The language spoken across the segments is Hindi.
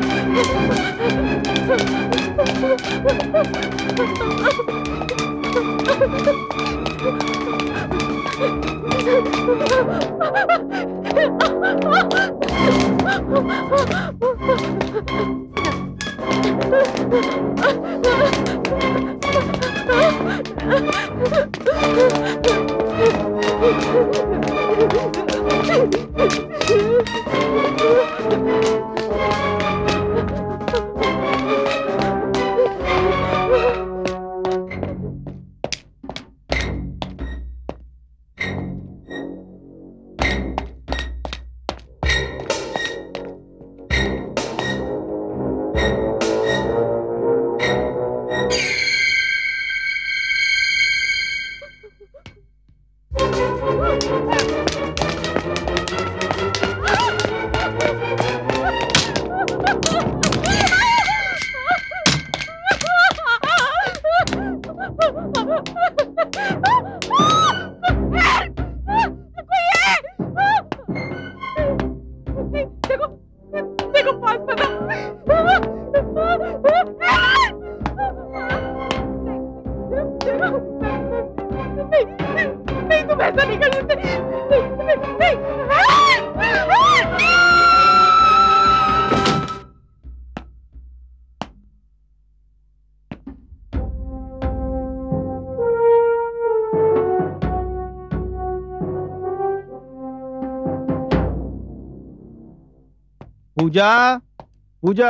पूजा, पूजा,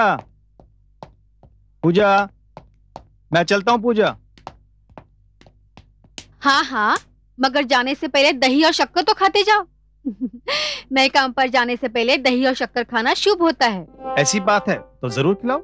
पूजा, मैं चलता हूं पूजा। हाँ हाँ, मगर जाने से पहले दही और शक्कर तो खाते जाओ। नए काम पर जाने से पहले दही और शक्कर खाना शुभ होता है। ऐसी बात है तो जरूर खिलाओ।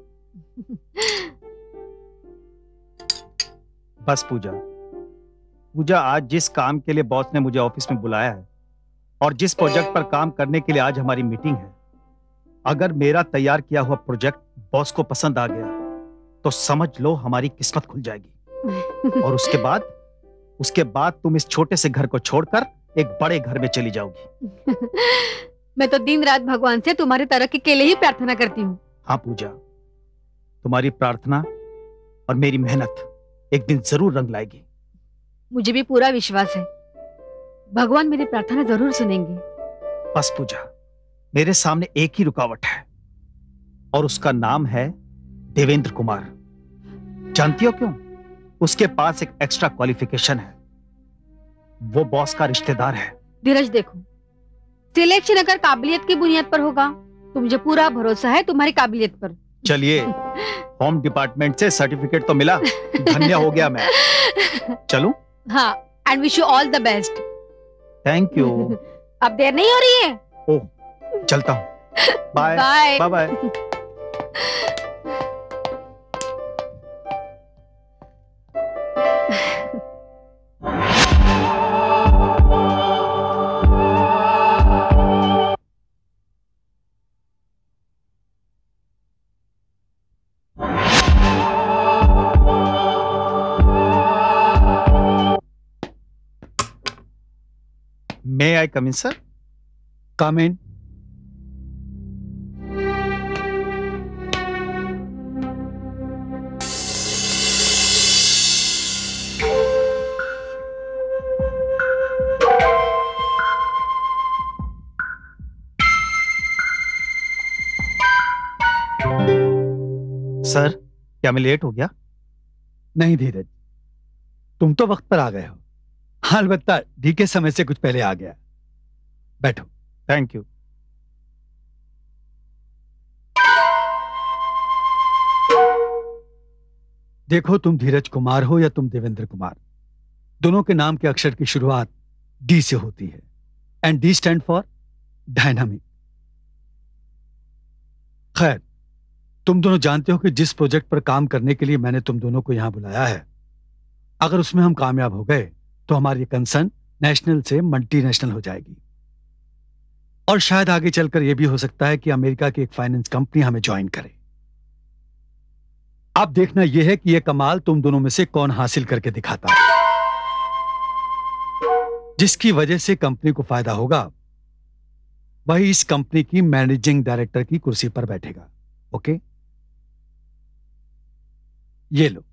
बस पूजा, पूजा आज जिस काम के लिए बॉस ने मुझे ऑफिस में बुलाया है और जिस प्रोजेक्ट पर काम करने के लिए आज हमारी मीटिंग है, अगर मेरा तैयार किया हुआ प्रोजेक्ट बॉस को पसंद आ गया तो समझ लो हमारी किस्मत खुल जाएगी। और उसके बाद तुम इस छोटे से घर को छोड़कर एक बड़े घर में चली जाओगी। मैं तो दिन रात भगवान से तुम्हारी तरक्की के लिए ही प्रार्थना करती हूँ। हाँ पूजा, तुम्हारी प्रार्थना और मेरी मेहनत एक दिन जरूर रंग लाएगी। मुझे भी पूरा विश्वास है, भगवान मेरी प्रार्थना जरूर सुनेंगे। बस पूजा, मेरे सामने एक ही रुकावट है और उसका नाम है देवेंद्र कुमार। जानती हो क्यों? उसके पास एक एक्स्ट्रा क्वालिफिकेशन है, वो बॉस का रिश्तेदार है। धीरज देखो, सिलेक्शन अगर काबिलियत की बुनियाद पर होगा तो मुझे पूरा भरोसा है तुम्हारी काबिलियत पर। चलिए, होम डिपार्टमेंट से सर्टिफिकेट तो मिला, धन्य हो गया मैं। चलूं? हाँ, and wish you all the best. Thank you. अब देर नहीं हो रही है? ओह, चलता हूँ। Bye bye bye bye. May I come in, sir? Come in. Sir, क्या मैं लेट हो गया? नहीं धीरज, तुम तो वक्त पर आ गए हो। हाँ, अलबत्ता डीके समय से कुछ पहले आ गया। बैठो। Thank you. देखो, तुम धीरज कुमार हो या तुम देवेंद्र कुमार, दोनों के नाम के अक्षर की शुरुआत डी से होती है, and D stand for dynamic. खैर, तुम दोनों जानते हो कि जिस प्रोजेक्ट पर काम करने के लिए मैंने तुम दोनों को यहां बुलाया है, अगर उसमें हम कामयाब हो गए तो हमारी कंसर्न नेशनल से मल्टीनेशनल हो जाएगी, और शायद आगे चलकर यह भी हो सकता है कि अमेरिका की एक फाइनेंस कंपनी हमें ज्वाइन करे। अब देखना यह है कि यह कमाल तुम दोनों में से कौन हासिल करके दिखाता है। जिसकी वजह से कंपनी को फायदा होगा वही इस कंपनी की मैनेजिंग डायरेक्टर की कुर्सी पर बैठेगा। ओके, ये लो।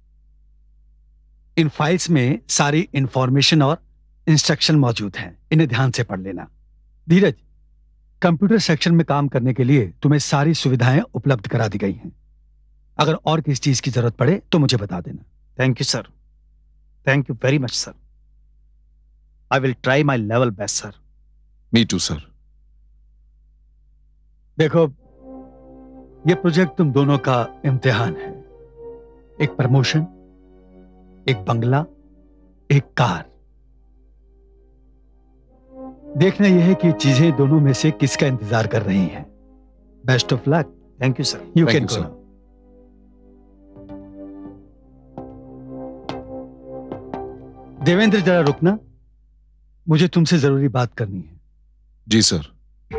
इन फाइल्स में सारी इंफॉर्मेशन और इंस्ट्रक्शन मौजूद हैं, इन्हें ध्यान से पढ़ लेना। धीरज, कंप्यूटर सेक्शन में काम करने के लिए तुम्हें सारी सुविधाएं उपलब्ध करा दी गई हैं। अगर और किसी चीज की जरूरत पड़े तो मुझे बता देना। Thank you sir, thank you very much sir. I will try my level best sir. Me too sir. देखो, ये प्रोजेक्ट तुम दोनों का इम्तिहान है। एक प्रमोशन, एक बंगला, एक कार। देखना यह है कि चीजें दोनों में से किसका इंतजार कर रही हैं। Best of luck. Thank you sir. You Thank can you, go. sir. Devendra, जरा रुकना, मुझे तुमसे जरूरी बात करनी है। जी sir.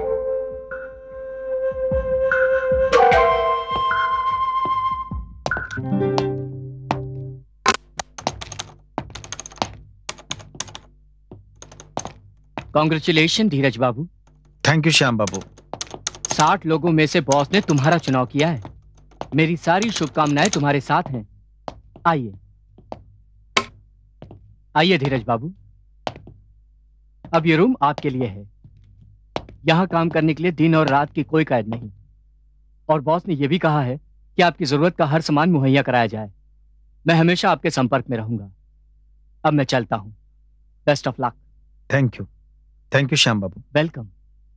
Congratulation Dheeraj Babu. Thank you Shyam Babu. 60 लोगों में से बॉस ने तुम्हारा चुनाव किया है। मेरी सारी शुभकामनाएं तुम्हारे साथ हैं। आइए आइए धीरज बाबू, अब ये रूम आपके लिए है। यहाँ काम करने के लिए दिन और रात की कोई कैद नहीं, और बॉस ने यह भी कहा है कि आपकी जरूरत का हर सामान मुहैया कराया जाए। मैं हमेशा आपके संपर्क में रहूंगा। अब मैं चलता हूँ। Best of luck. Thank you Shyam Babu. Welcome.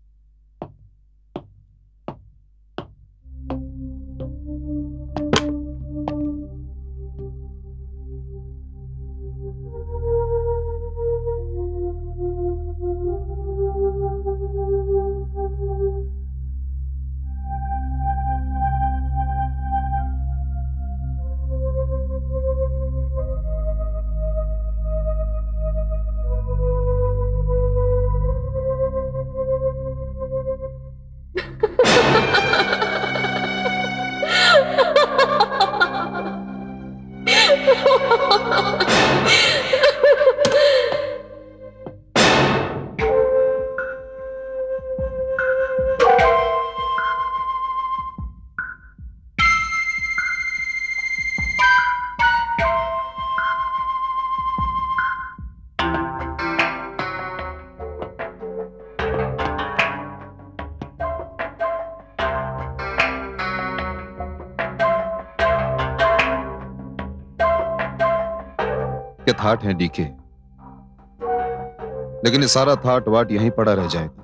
के थाट है डीके, लेकिन ये सारा थाट वाट यहीं पड़ा रह जाएगा,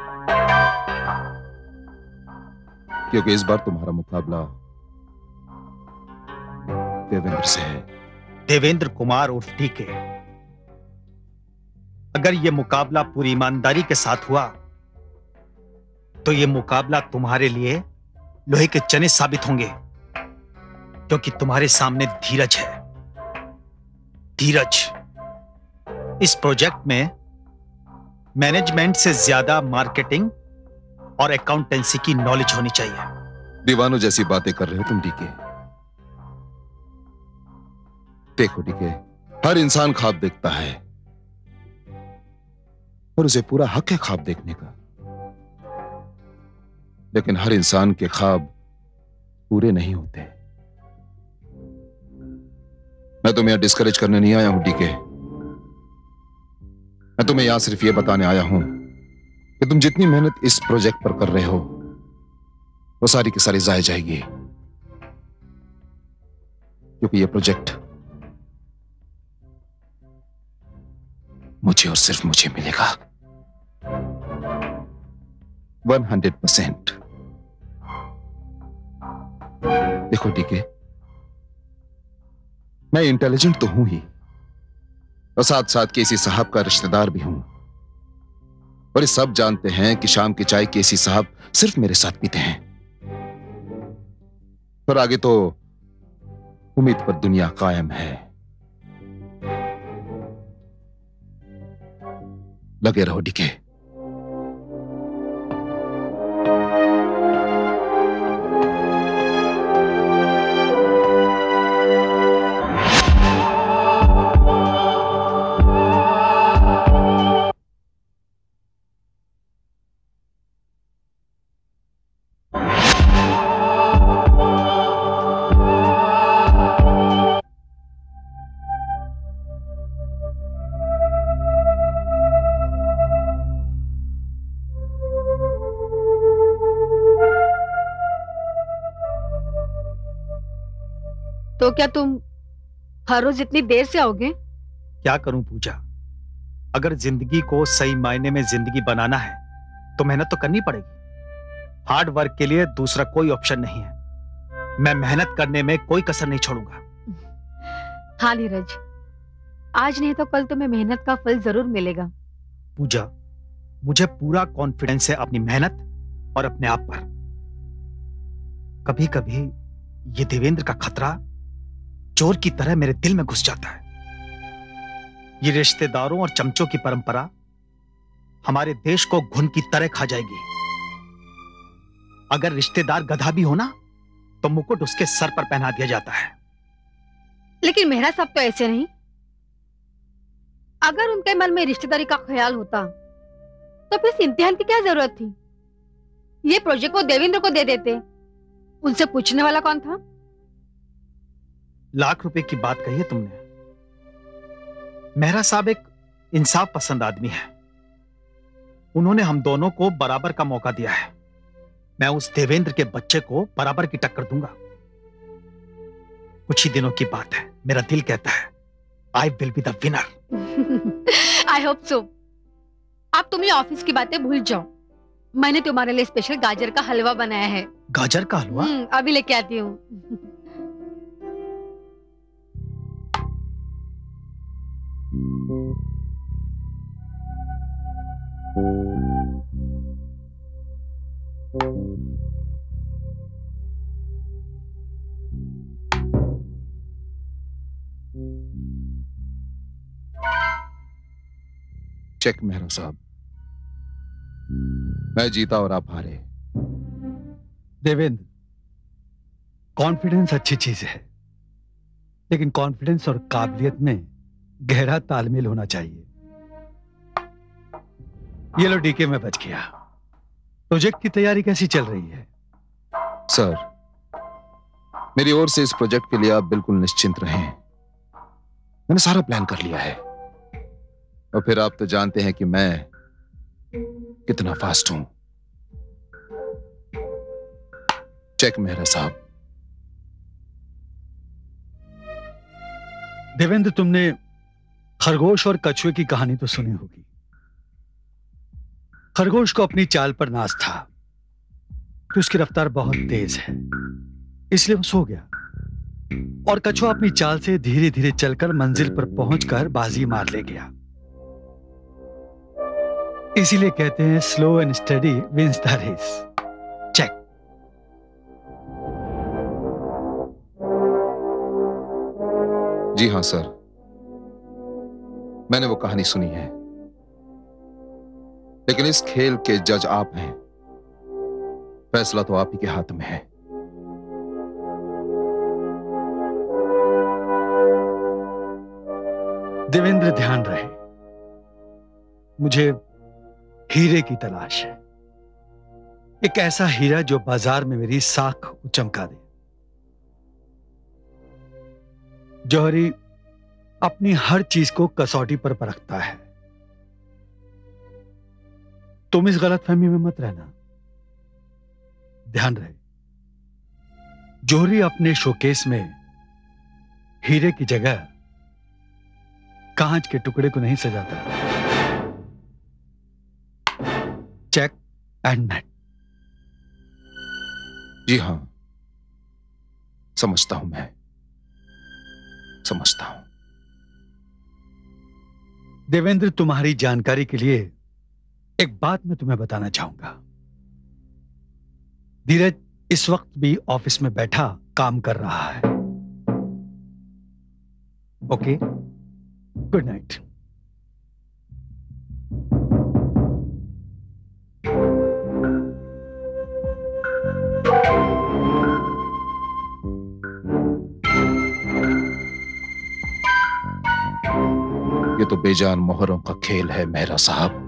क्योंकि इस बार तुम्हारा मुकाबला देवेंद्र से है। देवेंद्र कुमार उर्फ डीके। अगर यह मुकाबला पूरी ईमानदारी के साथ हुआ तो यह मुकाबला तुम्हारे लिए लोहे के चने साबित होंगे, क्योंकि तुम्हारे सामने धीरज है। धीरज, इस प्रोजेक्ट में मैनेजमेंट से ज्यादा मार्केटिंग और अकाउंटेंसी की नॉलेज होनी चाहिए। दीवानों जैसी बातें कर रहे हो तुम डीके। देखो डीके, हर इंसान ख्वाब देखता है और उसे पूरा हक है ख्वाब देखने का, लेकिन हर इंसान के ख्वाब पूरे नहीं होते। मैं तुम्हें यहां डिस्करेज करने नहीं आया हूं डीके। मैं तुम्हें यहां सिर्फ यह बताने आया हूं कि तुम जितनी मेहनत इस प्रोजेक्ट पर कर रहे हो वो सारी की सारी जाया जाएगी, क्योंकि यह प्रोजेक्ट मुझे और सिर्फ मुझे मिलेगा 100%। देखो डीके, मैं इंटेलिजेंट तो हूं ही, और साथ साथ केसी साहब का रिश्तेदार भी हूं, और ये सब जानते हैं कि शाम की चाय केसी साहब सिर्फ मेरे साथ पीते हैं। पर आगे तो उम्मीद पर दुनिया कायम है। लगे रहो डीके। तो क्या तुम हर रोज इतनी देर से आओगे? क्या करूं पूजा, अगर जिंदगी को सही मायने में जिंदगी बनाना है तो मेहनत तो करनी पड़ेगी। हार्ड वर्क के लिए दूसरा कोई ऑप्शन नहीं है। मैं मेहनत करने में कोई कसर नहीं छोड़ूंगा। हाँ नीरज, आज नहीं तो कल तुम्हें मेहनत का फल जरूर मिलेगा। पूजा, मुझे पूरा कॉन्फिडेंस है अपनी मेहनत और अपने आप पर। कभी कभी ये देवेंद्र का खतरा चोर की तरह मेरे दिल में घुस जाता है। ये रिश्तेदारों और चमचों की परंपरा हमारे देश को घुन की तरह खा जाएगी। अगर रिश्तेदार गधा भी हो ना तो मुकुट उसके सर पर पहना दिया जाता है। लेकिन मेहरा साहब तो ऐसे नहीं। अगर उनके मन में रिश्तेदारी का ख्याल होता तो फिर इस इम्तिहान की क्या जरूरत थी? ये प्रोजेक्ट को देवेंद्र को दे देते। उनसे पूछने वाला कौन था? लाख रुपए की बात कही है तुमने। मेहरा साहब एक इंसाफ पसंद आदमी है। उन्होंने हम दोनों को बराबर का मौका दिया है। मैं उस देवेंद्र के बच्चे को बराबर की टक्कर दूंगा। कुछ ही दिनों की बात है, मेरा दिल कहता है I will be the winner. I hope so. अब तुम ये ऑफिस की बातें भूल जाओ। मैंने तुम्हारे लिए स्पेशल गाजर का हलवा बनाया है। गाजर का हलवा? अभी लेके आती हूँ। चेक मेहरा साहब, मैं जीता और आप हारे। देवेंद्र, कॉन्फिडेंस अच्छी चीज है, लेकिन कॉन्फिडेंस और काबिलियत में गहरा तालमेल होना चाहिए। ये लो डीके में बच गया। प्रोजेक्ट की तैयारी कैसी चल रही है? सर, मेरी ओर से इस प्रोजेक्ट के लिए आप बिल्कुल निश्चिंत रहें। मैंने सारा प्लान कर लिया है। और फिर आप तो जानते हैं कि मैं कितना फास्ट हूं। चेक मेहरा साहब। देवेंद्र, तुमने खरगोश और कछुए की कहानी तो सुनी होगी। खरगोश को अपनी चाल पर नाज था कि उसकी रफ्तार बहुत तेज है, इसलिए वो सो गया। और कछुआ अपनी चाल से धीरे धीरे चलकर मंजिल पर पहुंचकर बाजी मार ले गया। इसीलिए कहते हैं slow and steady wins the race. Check. जी हां सर, मैंने वो कहानी सुनी है, लेकिन इस खेल के जज आप हैं। फैसला तो आप ही के हाथ में है। देवेंद्र, ध्यान रहे, मुझे हीरे की तलाश है। एक ऐसा हीरा जो बाजार में मेरी साख चमका दे। जौहरी अपनी हर चीज को कसौटी पर परखता है। तुम इस गलतफहमी में मत रहना। ध्यान रहे, जौहरी अपने शोकेस में हीरे की जगह कांच के टुकड़े को नहीं सजाता। Check and net. जी हां, समझता हूं, मैं समझता हूं। देवेंद्र, तुम्हारी जानकारी के लिए एक बात मैं तुम्हें बताना चाहूंगा। धीरज इस वक्त भी ऑफिस में बैठा काम कर रहा है। Okay, good night. ये तो बेजान मोहरों का खेल है मेहरा साहब।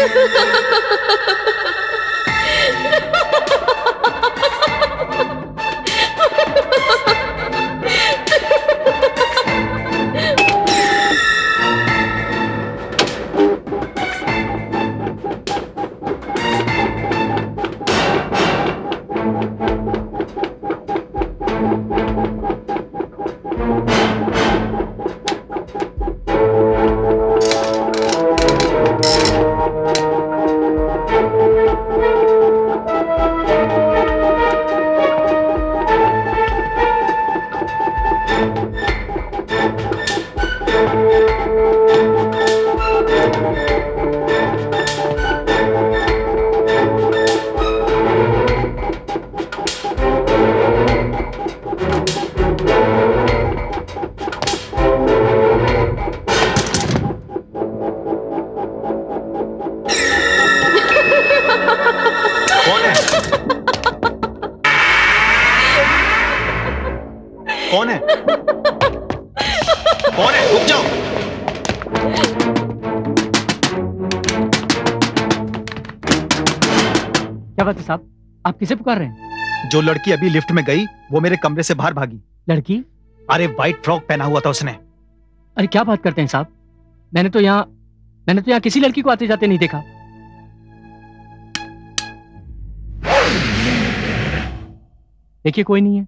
कौन है? कौन है? रुक जाओ। क्या बात है साहब, आप किसे पुकार रहे हैं? जो लड़की अभी लिफ्ट में गई वो मेरे कमरे से बाहर भागी। लड़की? अरे व्हाइट फ्रॉक पहना हुआ था उसने। अरे क्या बात करते हैं साहब, मैंने तो यहाँ किसी लड़की को आते जाते नहीं देखा। देखिए कोई नहीं है।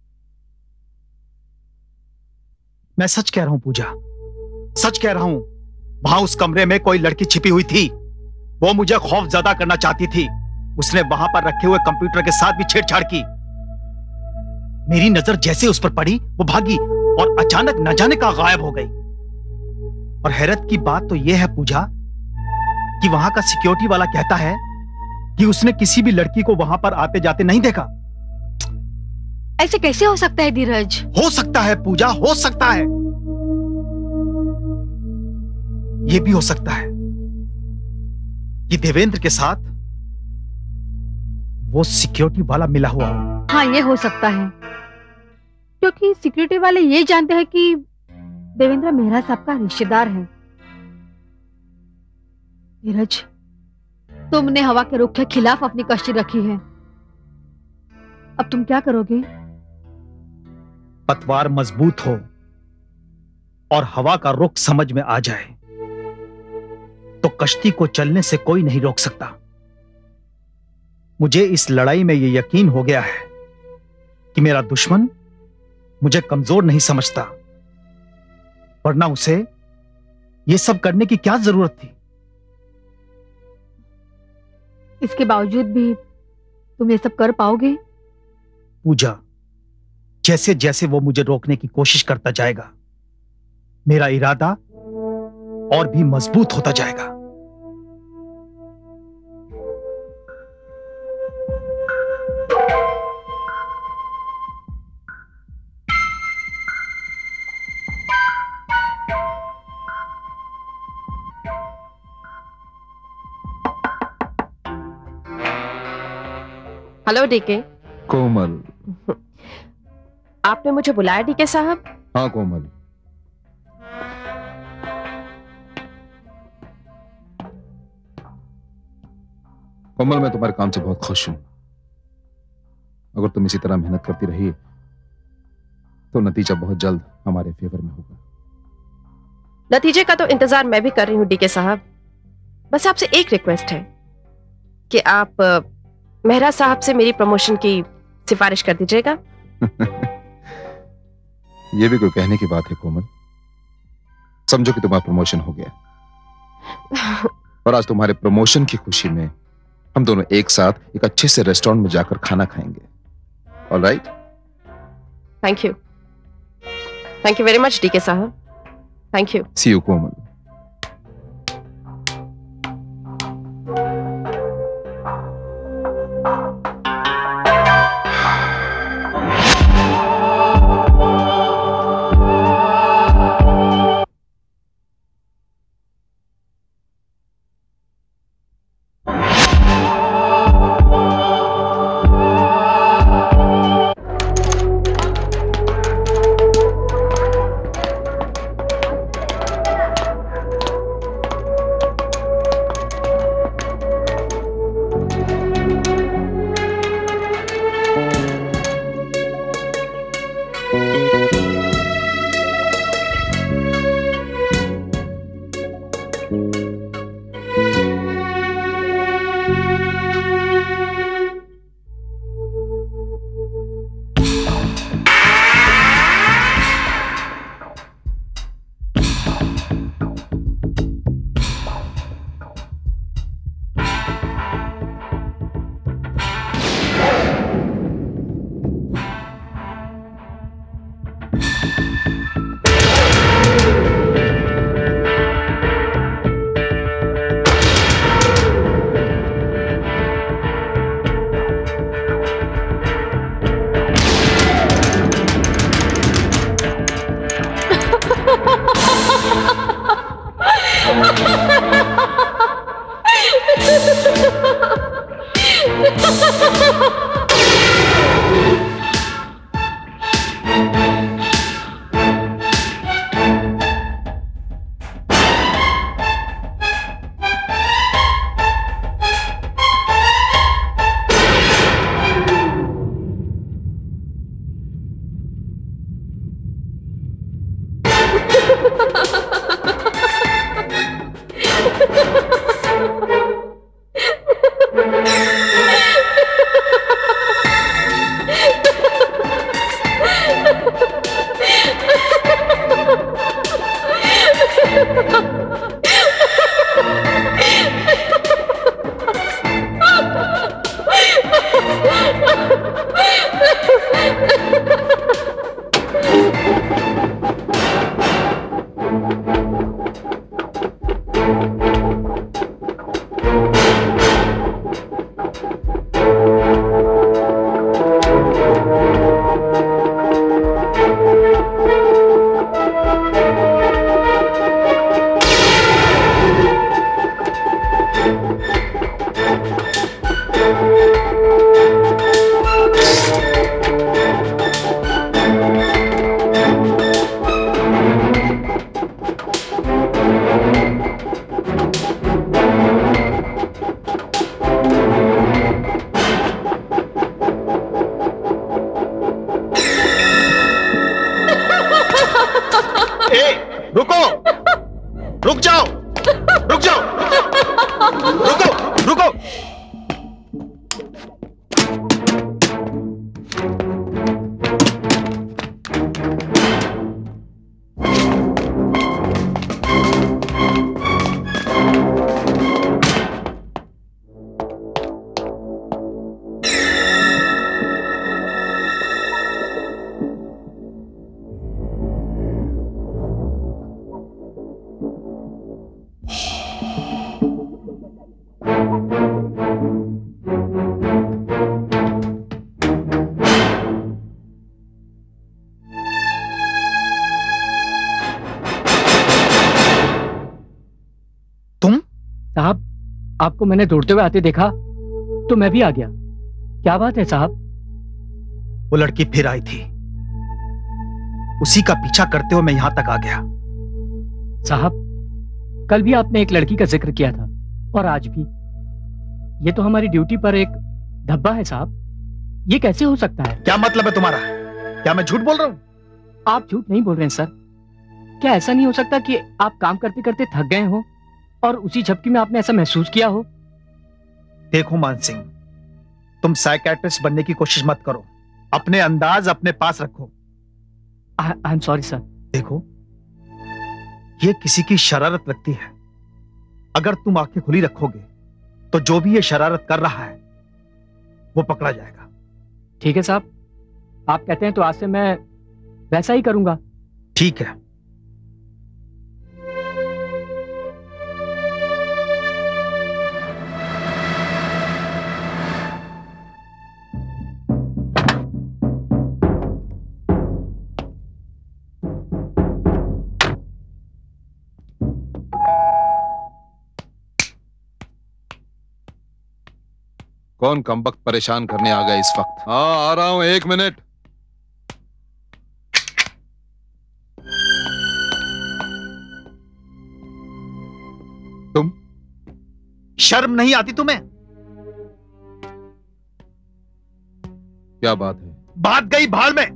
मैं सच कह रहा हूं पूजा, सच कह रहा हूं। वहां उस कमरे में कोई लड़की छिपी हुई थी। वो मुझे खौफ ज्यादा करना चाहती थी। उसने वहां पर रखे हुए कंप्यूटर के साथ भी छेड़छाड़ की। मेरी नजर जैसे उस पर पड़ी वो भागी और अचानक न जाने का गायब हो गई। और हैरत की बात तो यह है पूजा कि वहां का सिक्योरिटी वाला कहता है कि उसने किसी भी लड़की को वहां पर आते जाते नहीं देखा। ऐसे कैसे हो सकता है धीरज? हो सकता है पूजा, हो सकता है। यह भी हो सकता है कि देवेंद्र के साथ वो सिक्योरिटी वाला मिला हुआ हो। हाँ, ये हो सकता है, क्योंकि सिक्योरिटी वाले ये जानते हैं कि देवेंद्र मेहरा साहब का रिश्तेदार है। धीरज, तुमने हवा के रुख के खिलाफ अपनी कश्ती रखी है। अब तुम क्या करोगे? पतवार मजबूत हो और हवा का रुख समझ में आ जाए तो कश्ती को चलने से कोई नहीं रोक सकता। मुझे इस लड़ाई में यह यकीन हो गया है कि मेरा दुश्मन मुझे कमजोर नहीं समझता, वरना उसे यह सब करने की क्या जरूरत थी। इसके बावजूद भी तुम ये सब कर पाओगे? पूजा, जैसे जैसे वो मुझे रोकने की कोशिश करता जाएगा मेरा इरादा और भी मजबूत होता जाएगा। Hello DK. कोमल। आपने मुझे बुलाया डीके साहब? हाँ कोमल, कोमल मैं तुम्हारे काम से बहुत खुश हूं। अगर तुम इसी तरह मेहनत करती रही तो नतीजा बहुत जल्द हमारे फेवर में होगा। नतीजे का तो इंतजार मैं भी कर रही हूँ डीके साहब। बस आपसे एक रिक्वेस्ट है कि आप मेहरा साहब से मेरी प्रमोशन की सिफारिश कर दीजिएगा। यह भी कोई कहने की बात है कोमल। समझो कि तुम्हारा प्रमोशन हो गया और आज तुम्हारे प्रमोशन की खुशी में हम दोनों एक साथ एक अच्छे से रेस्टोरेंट में जाकर खाना खाएंगे। Alright? Thank you very much DK साहब। Thank you. See you Komal. साहब, आपको मैंने दौड़ते हुए आते देखा तो मैं भी आ गया। क्या बात है साहब? वो लड़की फिर आई थी, उसी का पीछा करते हुए मैं यहां तक आ गया। साहब, कल भी आपने एक लड़की का जिक्र किया था और आज भी। ये तो हमारी ड्यूटी पर एक धब्बा है साहब। ये कैसे हो सकता है? क्या मतलब है तुम्हारा? क्या मैं झूठ बोल रहा हूं? आप झूठ नहीं बोल रहे हैं सर। क्या ऐसा नहीं हो सकता कि आप काम करते करते थक गए हो और उसी झपकी में आपने ऐसा महसूस किया हो? देखो मान सिंह, तुम साइकियाट्रिस्ट बनने की कोशिश मत करो। अपने अंदाज अपने पास रखो। I am sorry sir. देखो, ये किसी की शरारत लगती है। अगर तुम आंखें खुली रखोगे तो जो भी ये शरारत कर रहा है वो पकड़ा जाएगा। ठीक है साहब, आप कहते हैं तो आज से मैं वैसा ही करूंगा। ठीक है। कौन कमबख्त परेशान करने आ गया इस वक्त? हाँ, आ रहा हूं, 1 मिनट। तुम शर्म नहीं आती तुम्हें? क्या बात है? बात गई भाड़ में।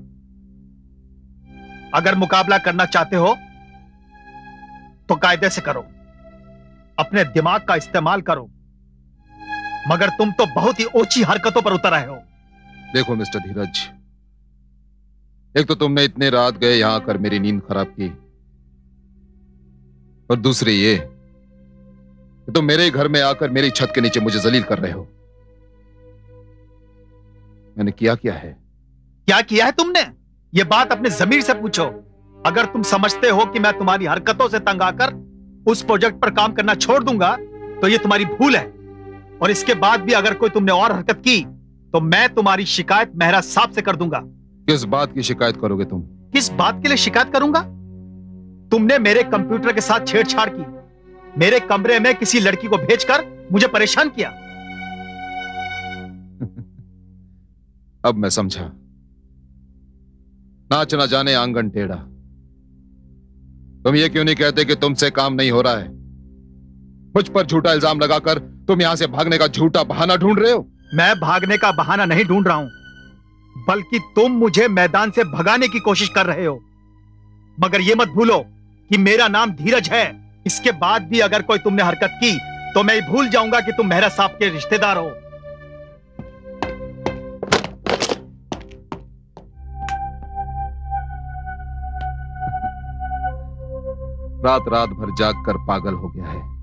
अगर मुकाबला करना चाहते हो तो कायदे से करो, अपने दिमाग का इस्तेमाल करो, मगर तुम तो बहुत ही ओछी हरकतों पर उतर आए हो। देखो मिस्टर धीरज, एक तो तुमने इतने रात गए यहां आकर मेरी नींद खराब की, और दूसरी ये कि तुम मेरे घर में आकर मेरी छत के नीचे मुझे जलील कर रहे हो। मैंने किया क्या है? क्या किया है तुमने? ये बात अपने जमीर से पूछो। अगर तुम समझते हो कि मैं तुम्हारी हरकतों से तंग आकर उस प्रोजेक्ट पर काम करना छोड़ दूंगा तो ये तुम्हारी भूल है, और इसके बाद भी अगर कोई तुमने और हरकत की तो मैं तुम्हारी शिकायत मेहरा साहब से कर दूंगा। किस बात की शिकायत करोगे तुम? किस बात के लिए शिकायत करूंगा? तुमने मेरे कंप्यूटर के साथ छेड़छाड़ की, मेरे कमरे में किसी लड़की को भेजकर मुझे परेशान किया। अब मैं समझा। नाच ना जाने आंगन टेढ़ा। तुम ये क्यों नहीं कहते कि तुमसे काम नहीं हो रहा है? मुझ पर झूठा इल्जाम लगाकर तुम यहां से भागने का झूठा बहाना ढूंढ रहे हो। मैं भागने का बहाना नहीं ढूंढ रहा हूं, बल्कि तुम मुझे मैदान से भगाने की कोशिश कर रहे हो। मगर यह मत भूलो कि मेरा नाम धीरज है। इसके बाद भी अगर कोई तुमने हरकत की तो मैं भूल जाऊंगा कि तुम मेहरा साहब के रिश्तेदार हो। रात रात भर जाग कर पागल हो गया है।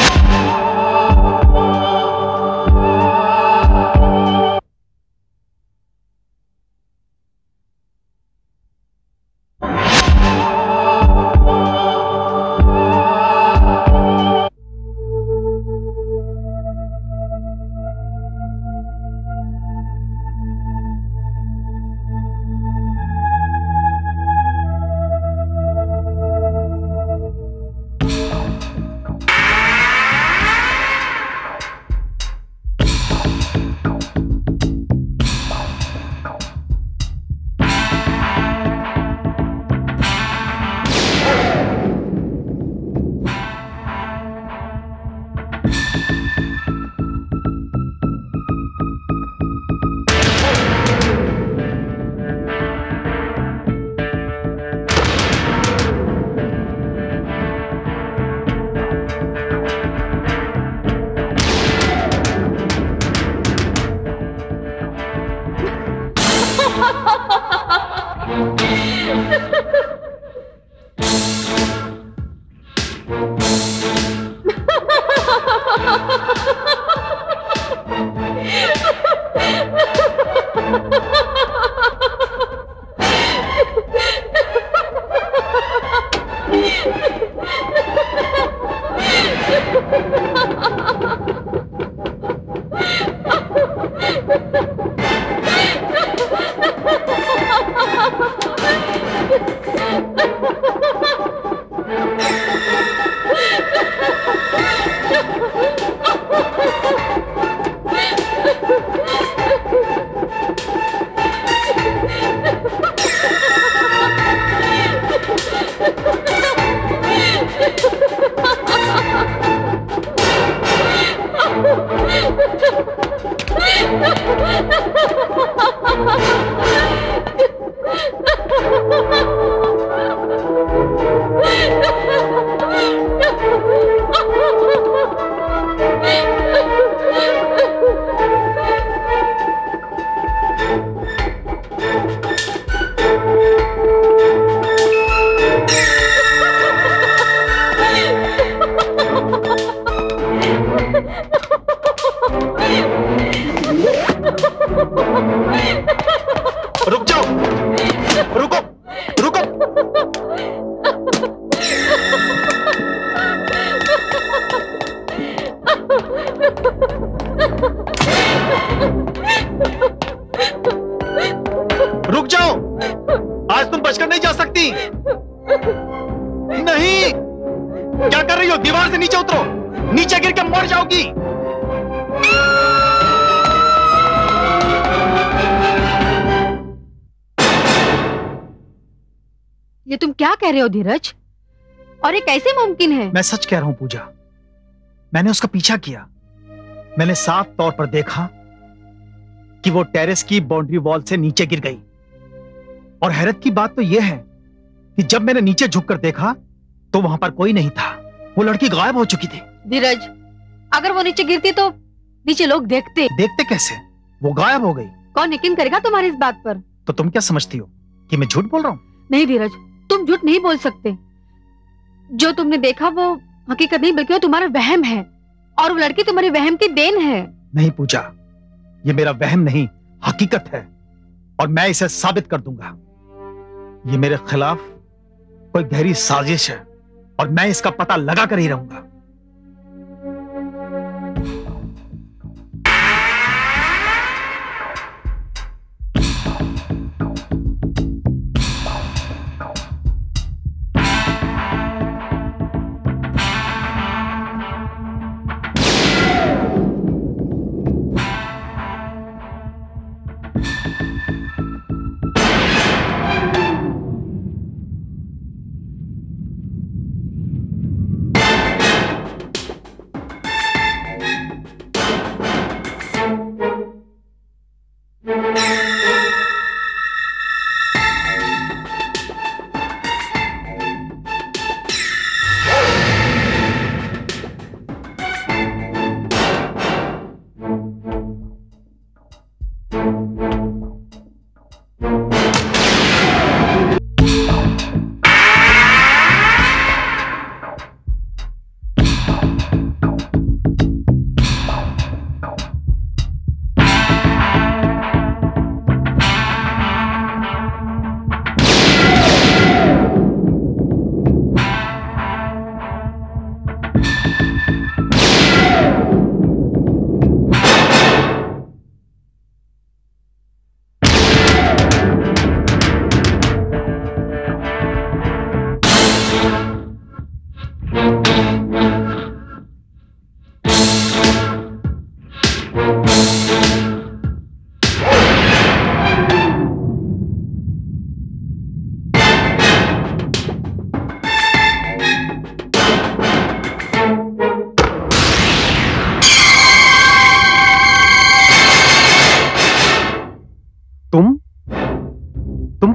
रुक जाओ, रुको, रुको। रुक जाओ, आज तुम बचकर नहीं जा सकती। नहीं, क्या कर रही हो? दीवार से नीचे उतरो, नीचे गिर के मर जाओगी। ये तुम क्या कह रहे हो धीरज? और ये कैसे मुमकिन है? मैं सच कह रहा हूं पूजा, मैंने उसका पीछा किया। मैंने साफ तौर पर देखा कि वो टेरेस की बाउंड्री वॉल से नीचे गिर गई। और हैरत की बात तो यह है कि जब मैंने नीचे झुककर देखा तो वहां पर कोई नहीं था। वो लड़की गायब हो चुकी थी। धीरज, अगर वो नीचे गिरती तो नीचे लोग देखते। देखते कैसे? वो गायब हो गई। कौन यकीन करेगा तुम्हारी इस बात पर? तो तुम क्या समझती हो कि मैं झूठ बोल रहा हूं? नहीं धीरज, तुम झूठ नहीं बोल सकते। जो तुमने देखा वो हकीकत नहीं बल्कि वो तुम्हारा वहम है, और वो लड़की तुम्हारे वहम की देन है। नहीं पूजा, ये मेरा वहम नहीं, हकीकत है, और मैं इसे साबित कर दूंगा। ये मेरे खिलाफ कोई गहरी साजिश है और मैं इसका पता लगा कर ही रहूंगा।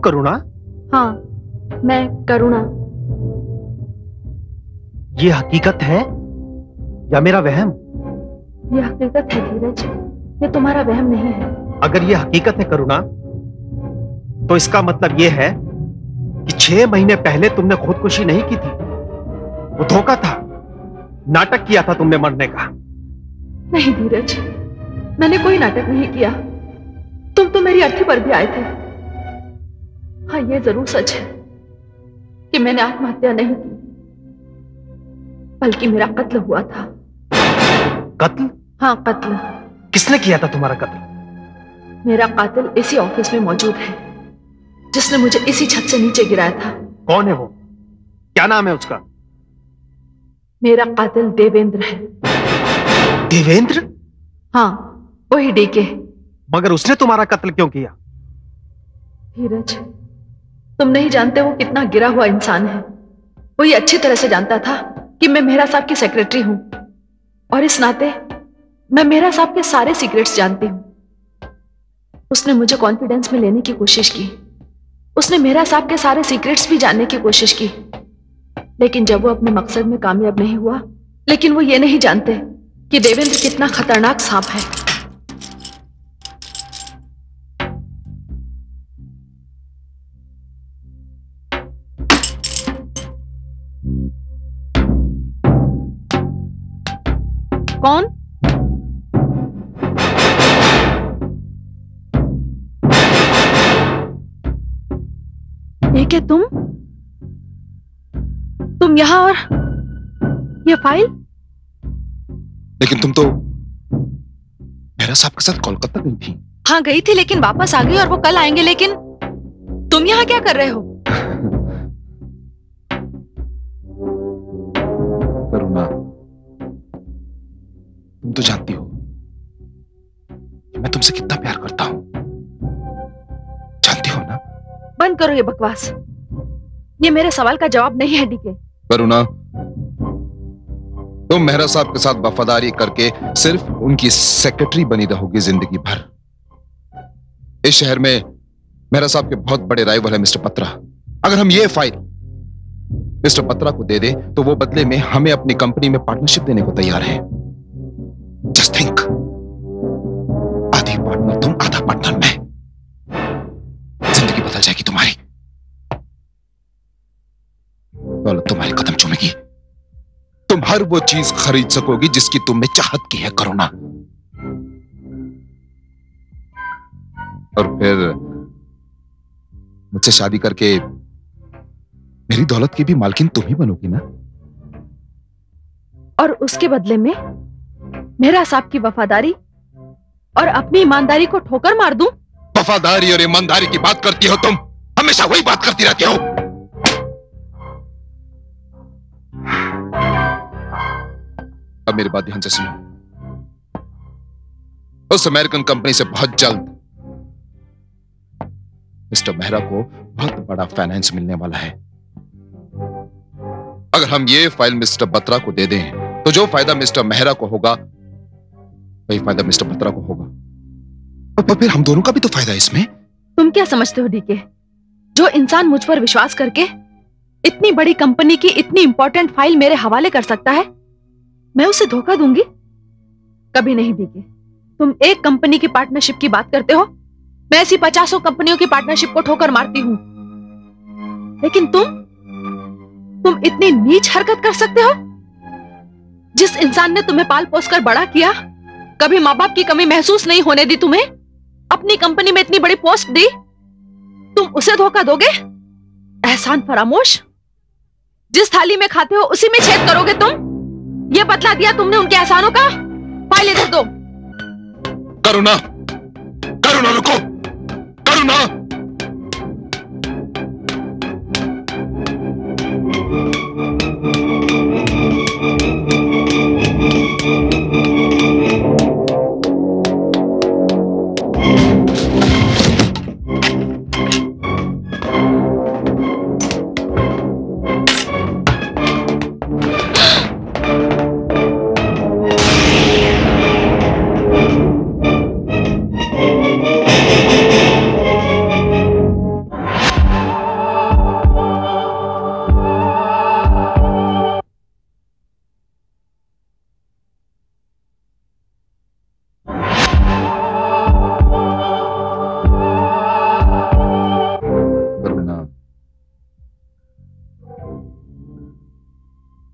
करुणा? हाँ, मैं करुणा। ये हकीकत है या मेरा वहम? ये हकीकत है धीरज, ये तुम्हारा वहम नहीं है। अगर ये हकीकत है करुणा, तो इसका मतलब ये है कि 6 महीने पहले तुमने खुदकुशी नहीं की थी, वो धोखा था, नाटक किया था तुमने मरने का। नहीं धीरज, मैंने कोई नाटक नहीं किया। तुम तो मेरी अर्थी पर भी आए थे। हाँ, ये जरूर सच है कि मैंने आत्महत्या नहीं की, बल्कि मेरा कत्ल हुआ था। कत्ल? हाँ, कत्ल। किसने किया था तुम्हारा कत्ल? मेरा कातिल इसी ऑफिस में मौजूद है, जिसने मुझे इसी छत से नीचे गिराया था। कौन है वो? क्या नाम है उसका? मेरा कातिल देवेंद्र है। देवेंद्र? हाँ, वही डीके। मगर उसने तुम्हारा कत्ल क्यों किया? धीरज, तुम नहीं जानते वो कितना गिरा हुआ इंसान है। वो ये अच्छी तरह से जानता था कि मैं मेहरा साहब की सेक्रेटरी हूं, और इस नाते मैं मेहरा साहब के सारे सीक्रेट्स जानती हूं। उसने मुझे कॉन्फिडेंस में लेने की कोशिश की। उसने मेहरा साहब के सारे सीक्रेट्स भी जानने की कोशिश की, लेकिन जब वो अपने मकसद में कामयाब नहीं हुआ, लेकिन वो ये नहीं जानते कि देवेंद्र कितना खतरनाक सांप है। कौन? ठीक है, तुम यहां, और ये फाइल? लेकिन तुम तो मेहरा साहब के साथ कोलकाता गई थी। हाँ, गई थी, लेकिन वापस आ गई, और वो कल आएंगे। लेकिन तुम यहां क्या कर रहे हो? करुणा, तुम तो जानती हो कि मैं तुमसे कितना प्यार करता हूं, जानती हो ना? बंद करो ये बकवास। ये मेरे सवाल का जवाब नहीं है डीके। करुणा, तुम मेहरा साहब के साथ वफादारी करके सिर्फ उनकी सेक्रेटरी बनी रहोगी जिंदगी भर। इस शहर में मेहरा साहब के बहुत बड़े राइवल है मिस्टर बत्रा। अगर हम ये फाइल मिस्टर बत्रा को दे दे, तो वो बदले में हमें अपनी कंपनी में पार्टनरशिप देने को तैयार है। जस्ट थिंक, आधी पार्टनर तुम, आधा पार्टनर मैं। जिंदगी बदल जाएगी तुम्हारी। दौलत तुम्हारे कदम चूमेगी। तुम हर वो चीज खरीद सकोगी जिसकी तुम में चाहत की है करुणा। और फिर मुझसे शादी करके मेरी दौलत की भी मालकिन तुम ही बनोगी ना? और उसके बदले में मेहरा साहब की वफादारी और अपनी ईमानदारी को ठोकर मार दूं? वफादारी और ईमानदारी की बात करती हो तुम, हमेशा वही बात करती रहती हो। अब मेरी बात ध्यान से सुनो। उस अमेरिकन कंपनी से बहुत जल्द मिस्टर मेहरा को बहुत बड़ा फाइनेंस मिलने वाला है। अगर हम ये फाइल मिस्टर बत्रा को दे दें, तो जो फायदा मिस्टर मेहरा को होगा, वही फायदा मिस्टर बत्रा को होगा, और फिर हम दोनों का भी तो फायदा है इसमें। तुम क्या समझते हो डीके? जो इंसान मुझ पर विश्वास करके इतनी बड़ी कंपनी की इतनी इंपॉर्टेंट फाइल मेरे हवाले कर सकता है, मैं उसे धोखा दूंगी? कभी नहीं डीके। तुम एक कंपनी की पार्टनरशिप की बात करते हो, मैं ऐसी 50 कंपनियों की पार्टनरशिप को ठोकर मारती हूं। लेकिन तुम इतनी नीच हरकत कर सकते हो? जिस इंसान ने तुम्हें पाल पोस कर बड़ा किया, कभी माँ बाप की कमी महसूस नहीं होने दी तुम्हें, अपनी कंपनी में इतनी बड़ी पोस्ट दी, तुम उसे धोखा दोगे? एहसान फरामोश। जिस थाली में खाते हो उसी में छेद करोगे तुम। ये बदला दिया तुमने उनके एहसानों का। फाइल इधर दो। करुणा, करुणा रुको, करुणा।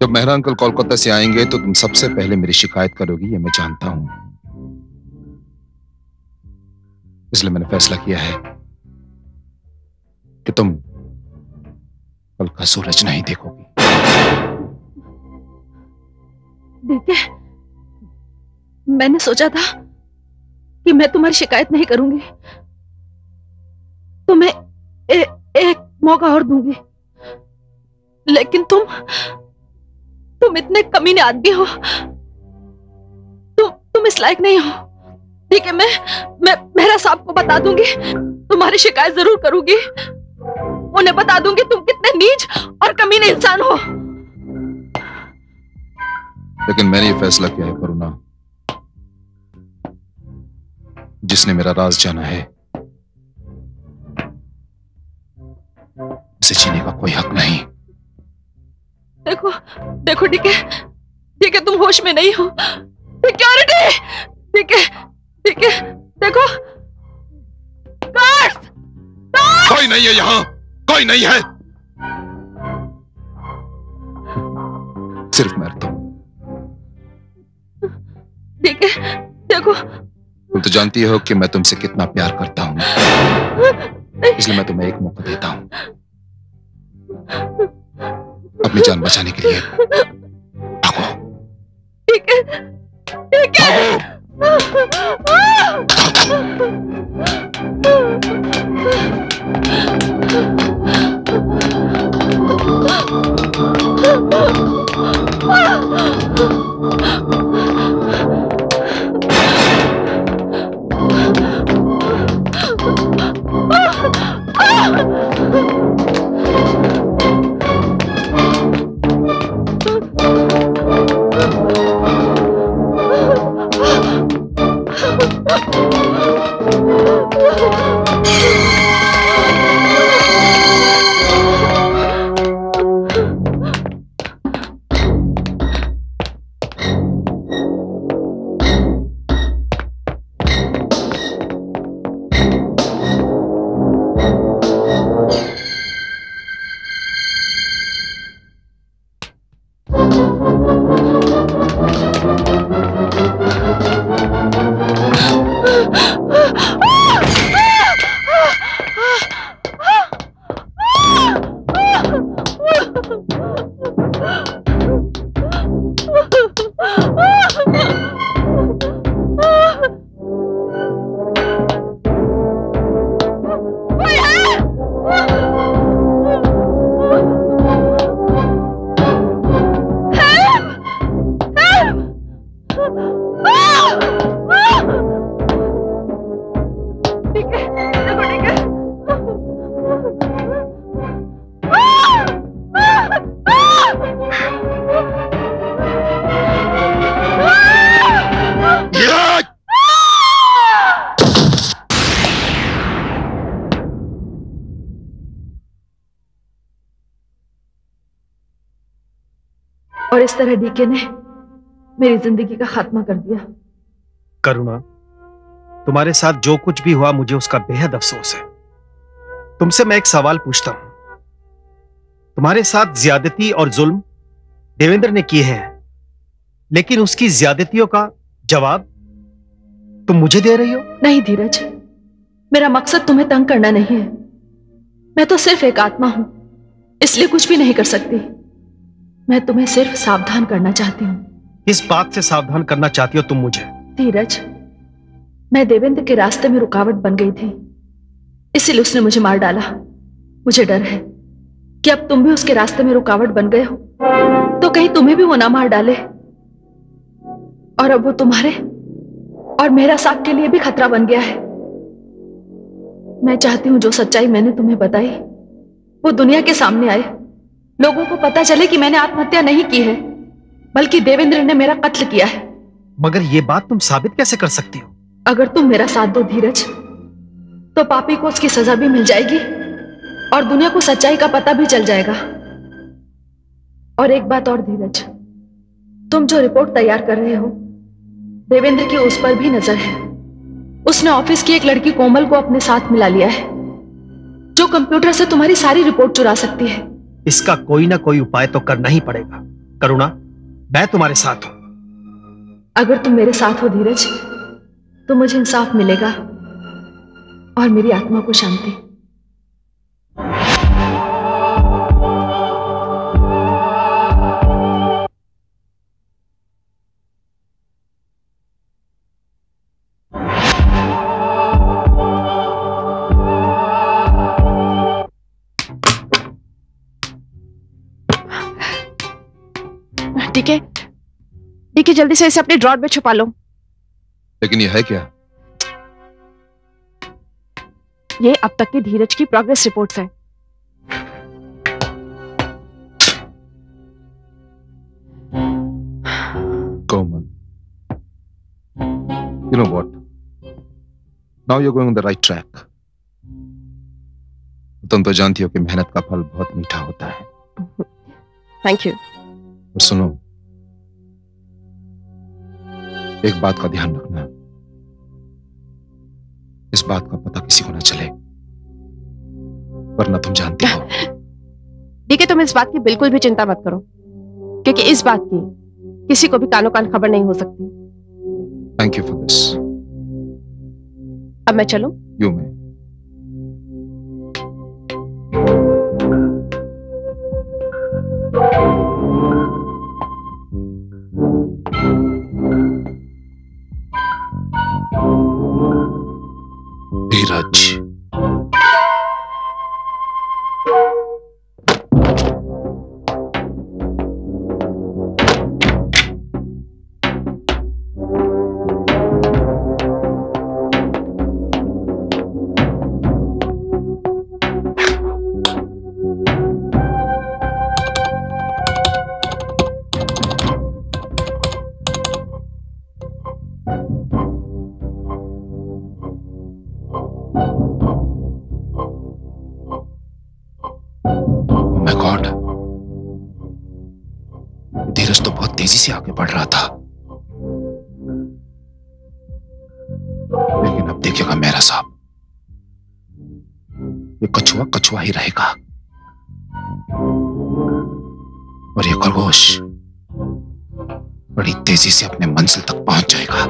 जब मेहरा अंकल कोलकाता से आएंगे तो तुम सबसे पहले मेरी शिकायत करोगी, ये मैं जानता हूं। इसलिए मैंने फैसला किया है कि तुम कल का सूरज नहीं देखोगी। देखिए, मैंने सोचा था कि मैं तुम्हारी शिकायत नहीं करूंगी, तुम्हें एक मौका और दूंगी, लेकिन तुम इतने कमीने आदमी हो, तुम इस लायक नहीं हो। ठीक है, मैं मेहरा साहब को बता दूंगी, तुम्हारी शिकायत जरूर करूंगी, उन्हें बता दूंगी तुम कितने नीच और कमीने इंसान हो। लेकिन मैंने ये फैसला किया है करुणा, जिसने मेरा राज जाना है उसे जीने का कोई हक नहीं। देखो ठीक है, तुम होश में नहीं हो। सिक्योरिटी, ठीक है, देखो, गार्ड्स, कोई नहीं है यहाँ, कोई नहीं है, सिर्फ मैं तुम। ठीक है, देखो, तुम तो जानती हो कि मैं तुमसे कितना प्यार करता हूं, इसलिए मैं तुम्हें एक मौका देता हूं अपनी जान बचाने के लिए। भागो। ठीक है, भागो। और इस तरह डीके ने मेरी जिंदगी का खात्मा कर दिया। करुणा, तुम्हारे साथ जो कुछ भी हुआ मुझे उसका बेहद अफसोस है। तुमसे मैं एक सवाल पूछता हूं, तुम्हारे साथ ज्यादती और जुल्म देवेंद्र ने किए हैं, लेकिन उसकी ज्यादतियों का जवाब तुम मुझे दे रही हो? नहीं धीरज, मेरा मकसद तुम्हें तंग करना नहीं है। मैं तो सिर्फ एक आत्मा हूं, इसलिए कुछ भी नहीं कर सकती। मैं तुम्हें सिर्फ सावधान करना चाहती हूँ। किस बात से सावधान करना चाहती हो तुम मुझे? धीरज, मैं देवेंद्र के रास्ते में रुकावट बन गई थी, इसीलिए उसने मुझे मार डाला। मुझे डर है कि अब तुम भी उसके रास्ते में रुकावट बन गए हो तो कहीं तुम्हें भी वो ना मार डाले, और अब वो तुम्हारे और मेहरा साहब के लिए भी खतरा बन गया है। मैं चाहती हूँ जो सच्चाई मैंने तुम्हें बताई वो दुनिया के सामने आए, लोगों को पता चले कि मैंने आत्महत्या नहीं की है, बल्कि देवेंद्र ने मेरा कत्ल किया है। मगर ये बात तुम साबित कैसे कर सकती हो? अगर तुम मेरा साथ दो धीरज, तो पापी को उसकी सजा भी मिल जाएगी और दुनिया को सच्चाई का पता भी चल जाएगा। और एक बात और धीरज, तुम जो रिपोर्ट तैयार कर रहे हो, देवेंद्र की उस पर भी नजर है। उसने ऑफिस की एक लड़की कोमल को अपने साथ मिला लिया है, जो कंप्यूटर से तुम्हारी सारी रिपोर्ट चुरा सकती है। इसका कोई ना कोई उपाय तो करना ही पड़ेगा। करुणा, मैं तुम्हारे साथ हूं। अगर तुम मेरे साथ हो धीरज, तो मुझे इंसाफ मिलेगा और मेरी आत्मा को शांति। ठीक है, जल्दी से इसे अपने ड्रॉर में छुपा लो। लेकिन ये है क्या? ये अब तक की धीरज की प्रोग्रेस रिपोर्ट्स हैं। कोमल, you know what? Now you're going on the right track. तुम तो जानती हो कि मेहनत का फल बहुत मीठा होता है। Thank you. और सुनो, एक बात का ध्यान रखना, इस बात का पता किसी को ना चले, वरना तुम जानती हो। ठीक है, तुम इस बात की बिल्कुल भी चिंता मत करो, क्योंकि इस बात की किसी को भी कानो कान खबर नहीं हो सकती। Thank you for this. अब मैं चलूं? यू में। धीरज, धीरज तो बहुत तेजी से आगे बढ़ रहा था, लेकिन अब देखिएगा मेरा साहब, ये कछुआ कछुआ ही रहेगा और ये खरगोश बड़ी तेजी से अपने मंजिल तक पहुंच जाएगा।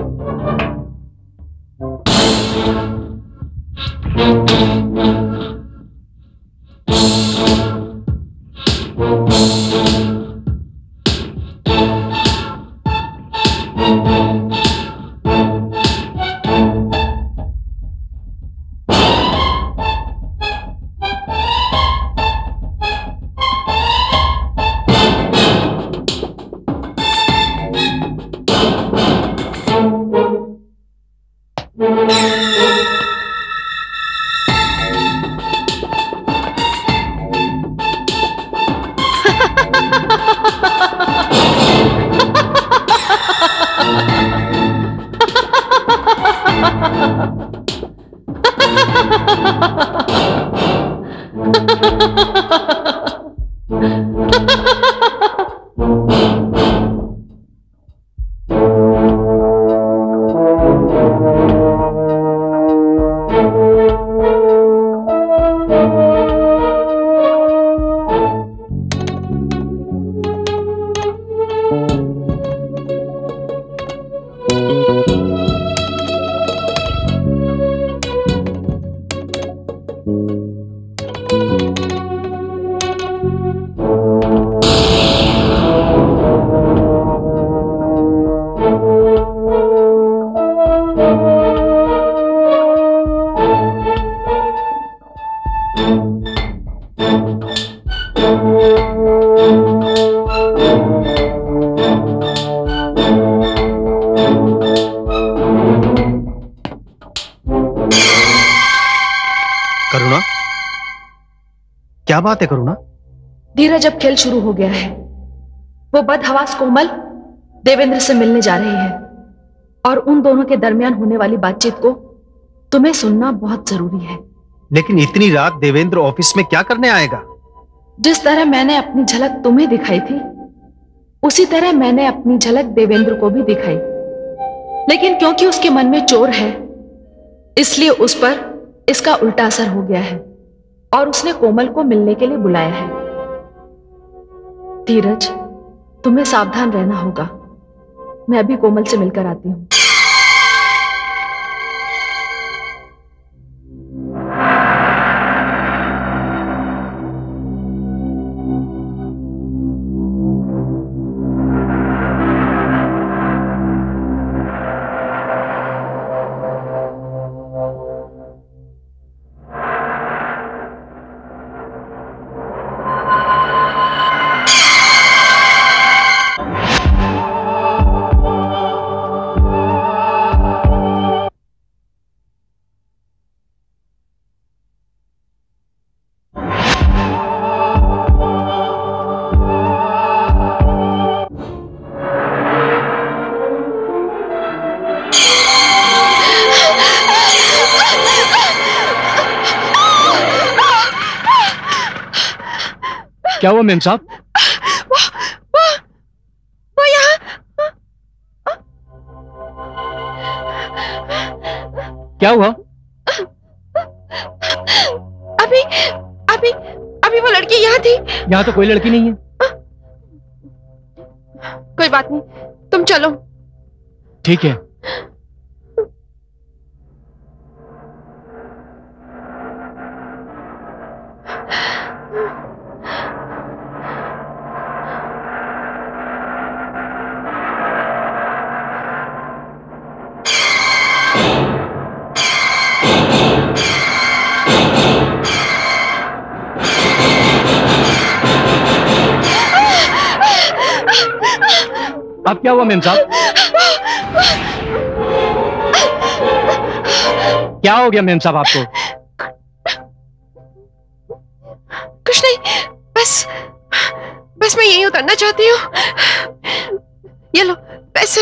करुणा, क्या बात है करुणा? धीरज अब खेल शुरू हो गया है। वो बदहवास कोमल देवेंद्र से मिलने जा रही है और उन दोनों के दरमियान होने वाली बातचीत को तुम्हें सुनना बहुत जरूरी है। लेकिन इतनी रात देवेंद्र ऑफिस में क्या करने आएगा? जिस तरह मैंने अपनी झलक तुम्हें दिखाई थी, उसी तरह मैंने अपनी झलक देवेंद्र को भी दिखाई। लेकिन क्योंकि उसके मन में चोर है, इसलिए उस पर इसका उल्टा असर हो गया है और उसने कोमल को मिलने के लिए बुलाया है। धीरज, तुम्हें सावधान रहना होगा। मैं अभी कोमल से मिलकर आती हूँ। क्या हुआ मेम साहब? वो यहाँ। क्या हुआ? अभी अभी अभी वो लड़की यहाँ थी। यहाँ तो कोई लड़की नहीं है। कोई बात नहीं, तुम चलो। ठीक है। अब क्या हुआ मेम साहब? क्या हो गया मेम साहब आपको? कुछ नहीं, बस मैं यहीं उतरना चाहती हूँ। ये लो पैसे।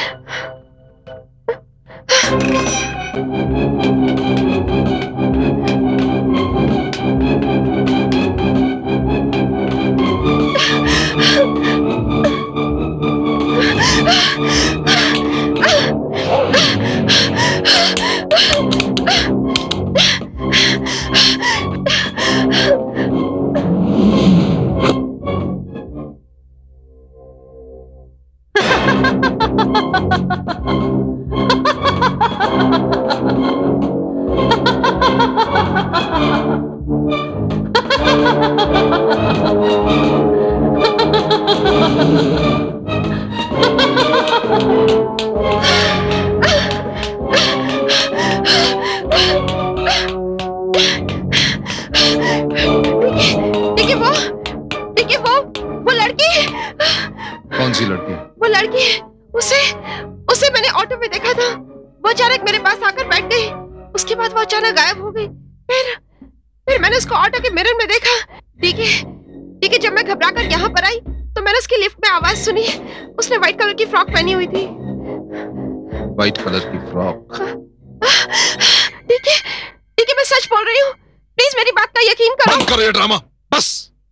वो लड़की। कौन सी लड़की? वो लड़की, उसे मैंने ऑटो में देखा था। वो अचानक मेरे पास आकर बैठ गई। उसके बाद वो अचानक गायब हो गई। फिर मैंने उसको ऑटो के मिरर में देखा। ठीक है, जब मैं घबरा कर यहाँ पर आई तो मैंने उसकी लिफ्ट में आवाज सुनी। उसने व्हाइट कलर की फ्रॉक पहनी हुई थी। व्हाइट कलर की फ्रॉक? ठीक है, मैं सच बोल रही हूँ। प्लीज मेरी बात का यकीन करो। बंद करो ये ड्रामा, बस।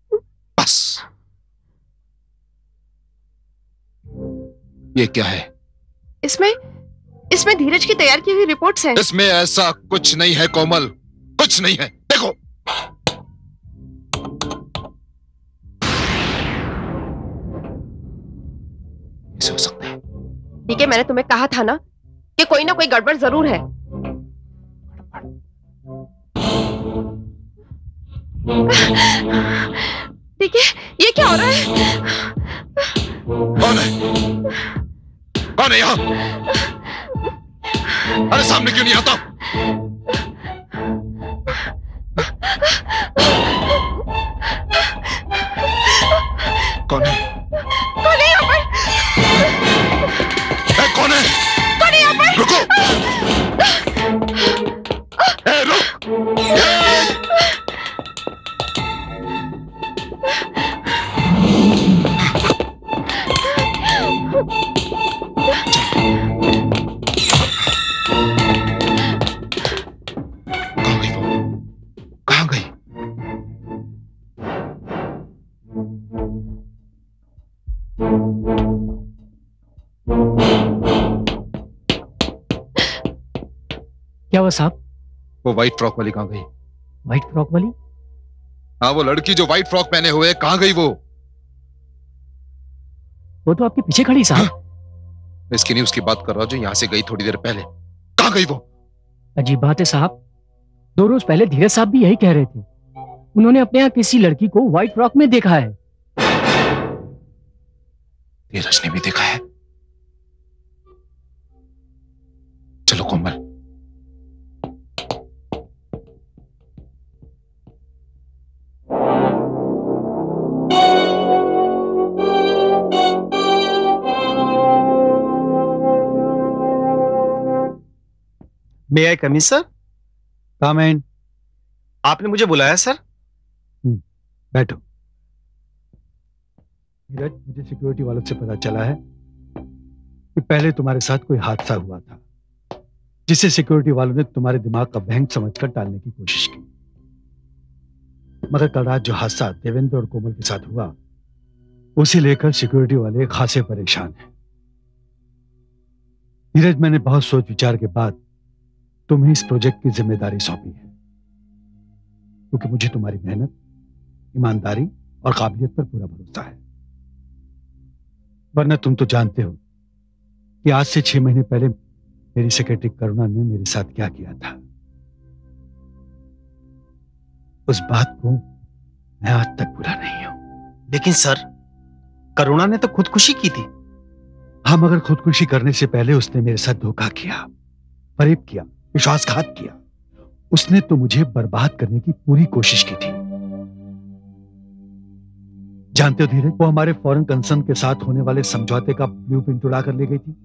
ये क्या है? इसमें धीरज की तैयार की हुई रिपोर्ट्स हैं। इसमें ऐसा कुछ नहीं है कोमल, कुछ नहीं है। देखो, ऐसे हो सकता है। ठीक है, मैंने तुम्हें कहा था ना कि कोई ना कोई गड़बड़ जरूर है। ठीक है, ये क्या हो रहा है? कौन है यहाँ? अरे सामने क्यों नहीं आता? कौन है यहाँ पर? कौन है यहाँ पर? रुको, रुक। कहाँ गई? क्या हुआ साहब? वो व्हाइट फ्रॉक वाली कहाँ गई? व्हाइट फ्रॉक वाली? हाँ, वो लड़की जो व्हाइट फ्रॉक पहने हुए, कहाँ गई वो? वो तो आपके पीछे खड़ी साहब। मैं इसकी न्यूज की बात कर रहा हूं जो यहां से गई थोड़ी देर पहले। कहां गई वो? अजीब बात है साहब, 2 रोज पहले धीरज साहब भी यही कह रहे थे। उन्होंने अपने यहाँ किसी लड़की को व्हाइट फ्रॉक में देखा है। धीरज ने भी देखा है? चलो कोमल, मे आई कम इन सर? कम इन। आपने मुझे बुलाया सर? बैठो। नीरज, मुझे सिक्योरिटी वालों से पता चला है कि पहले तुम्हारे साथ कोई हादसा हुआ था जिससे सिक्योरिटी वालों ने तुम्हारे दिमाग का भंग समझकर टालने की कोशिश की। मगर कल रात जो हादसा देवेंद्र और कोमल के साथ हुआ उसे लेकर सिक्योरिटी वाले खासे परेशान हैं। नीरज, मैंने बहुत सोच विचार के बाद तुम्हें इस प्रोजेक्ट की जिम्मेदारी सौंपी है क्योंकि मुझे तुम्हारी मेहनत, ईमानदारी और काबिलियत पर पूरा भरोसा है। वरना तुम तो जानते हो कि आज से 6 महीने पहले मेरी सेक्रेटरी करुणा ने मेरे साथ क्या किया था। उस बात को मैं आज तक भूला नहीं हूं। लेकिन सर, करुणा ने तो खुदकुशी की थी। हाँ, मगर खुदकुशी करने से पहले उसने मेरे साथ धोखा किया, फरेब किया, विश्वासघात किया। उसने तो मुझे बर्बाद करने की पूरी कोशिश की थी। जानते हो धीरज, वो हमारे फॉरेन कंसर्न के साथ होने वाले समझौते का ब्लूप्रिंट उड़ा कर ले गई थी।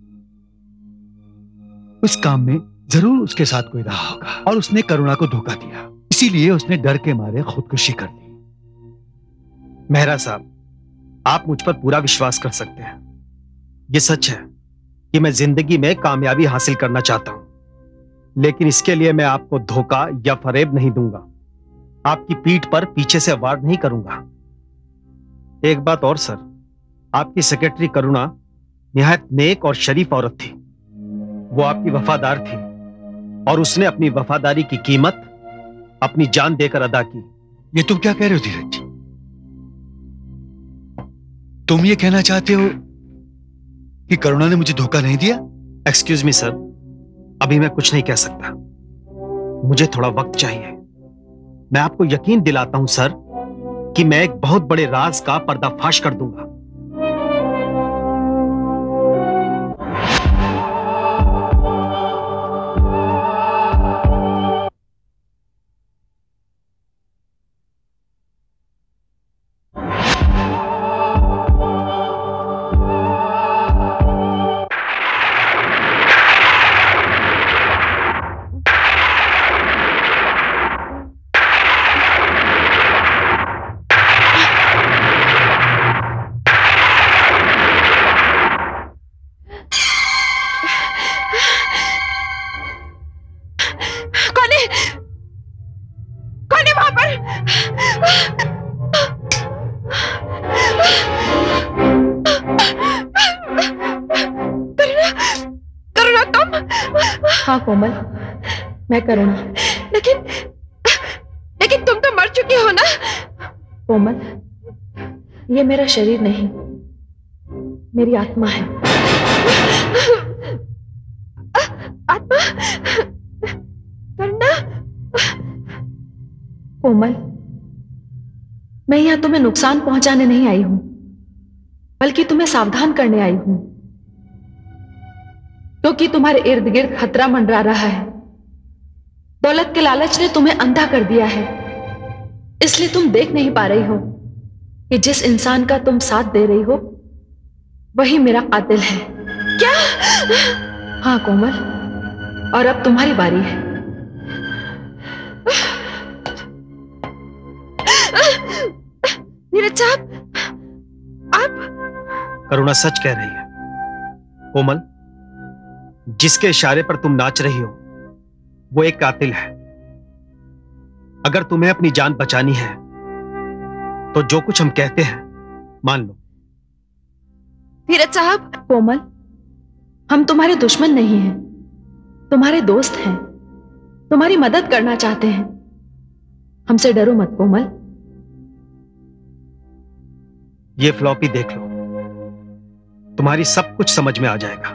उस काम में जरूर उसके साथ कोई रहा होगा और उसने करुणा को धोखा दिया, इसीलिए उसने डर के मारे खुदकुशी कर ली। मेहरा साहब, आप मुझ पर पूरा विश्वास कर सकते हैं। यह सच है कि मैं जिंदगी में कामयाबी हासिल करना चाहता हूं, लेकिन इसके लिए मैं आपको धोखा या फरेब नहीं दूंगा। आपकी पीठ पर पीछे से वार नहीं करूंगा। एक बात और सर, आपकी सेक्रेटरी करुणा निहायत नेक और शरीफ औरत थी। वो आपकी वफादार थी और उसने अपनी वफादारी की कीमत अपनी जान देकर अदा की। ये तुम क्या कह रहे हो धीरज? तुम ये कहना चाहते हो कि करुणा ने मुझे धोखा नहीं दिया? एक्सक्यूज मी सर, अभी मैं कुछ नहीं कह सकता। मुझे थोड़ा वक्त चाहिए। मैं आपको यकीन दिलाता हूं सर कि मैं एक बहुत बड़े राज का पर्दाफाश कर दूंगा। हाँ कोमल, मैं करुणा। लेकिन तुम तो मर चुकी हो ना। कोमल, ये मेरा शरीर नहीं, मेरी आत्मा है। आत्मा? करुणा? कोमल, मैं यहाँ तुम्हें नुकसान पहुंचाने नहीं आई हूं, बल्कि तुम्हें सावधान करने आई हूं, क्योंकि तुम्हारे इर्द गिर्द खतरा मंडरा रहा है। दौलत के लालच ने तुम्हें अंधा कर दिया है, इसलिए तुम देख नहीं पा रही हो कि जिस इंसान का तुम साथ दे रही हो वही मेरा कातिल है। क्या? हाँ कोमल, और अब तुम्हारी बारी है। नीरज साहब, आप? करुणा सच कह रही है। कोमल, जिसके इशारे पर तुम नाच रही हो वो एक कातिल है। अगर तुम्हें अपनी जान बचानी है तो जो कुछ हम कहते हैं मान लो। नीरज साहब। कोमल, हम तुम्हारे दुश्मन नहीं हैं, तुम्हारे दोस्त हैं, तुम्हारी मदद करना चाहते हैं। हमसे डरो मत कोमल। ये फ्लॉपी देख लो। तुम्हारी सब कुछ समझ में आ जाएगा।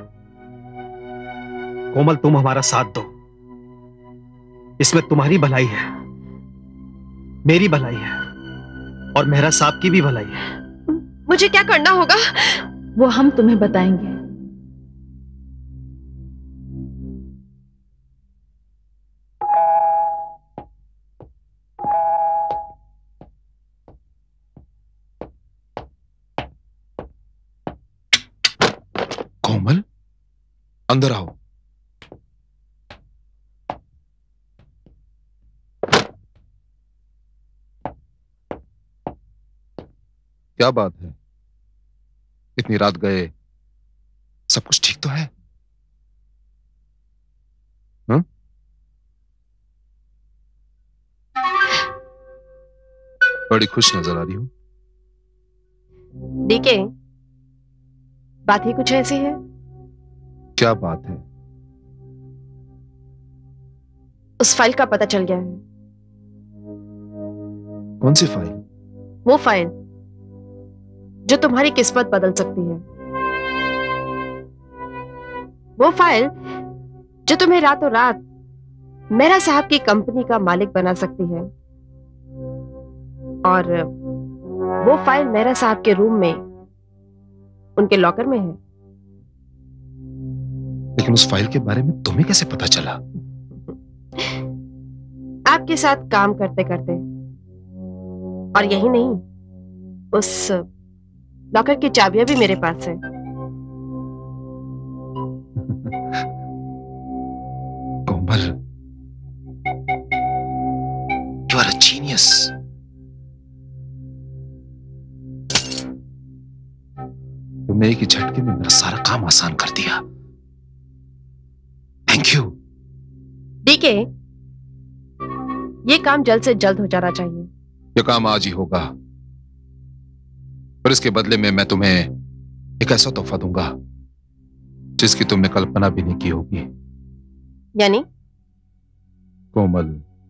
कोमल, तुम हमारा साथ दो। इसमें तुम्हारी भलाई है, मेरी भलाई है और मेहरा साहब की भी भलाई है। मुझे क्या करना होगा वो हम तुम्हें बताएंगे। कोमल, अंदर आओ। क्या बात है, इतनी रात गए, सब कुछ ठीक तो है? हाँ? बड़ी खुश नजर आ रही हो। डीके, बात ही कुछ ऐसी है। क्या बात है? उस फाइल का पता चल गया है। कौन सी फाइल? वो फाइल जो तुम्हारी किस्मत बदल सकती है। वो फाइल जो तुम्हें रातों रात मेहरा साहब की कंपनी का मालिक बना सकती है। और वो फाइल मेहरा साहब के रूम में, उनके लॉकर में है। लेकिन उस फाइल के बारे में तुम्हें कैसे पता चला? आपके साथ काम करते करते। और यही नहीं, उस लॉकर की चाबियां भी मेरे पास है। Komal, you are a genius. तुमने एक ही झटके में मेरा सारा काम आसान कर दिया। Thank you. डीके, ये काम जल्द से जल्द हो जाना चाहिए। ये काम आज ही होगा, और इसके बदले में मैं तुम्हें एक ऐसा तोहफा दूंगा जिसकी तुमने कल्पना भी नहीं की होगी। यानी? कोमल,